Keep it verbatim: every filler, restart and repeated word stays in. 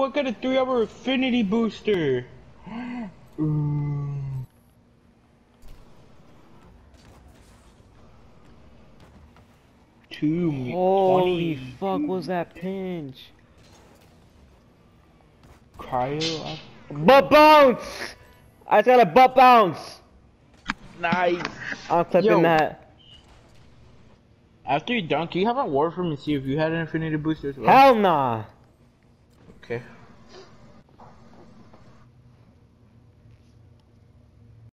I got a three hour affinity booster. Ooh. Two, Holy twenty. fuck was that pinch? Cryo. Butt bounce! I just got a butt bounce! Nice. I'm clipping Yo. that. After you dunk, can you have a war for me and see if you had an infinity booster as well? Hell nah! Okay.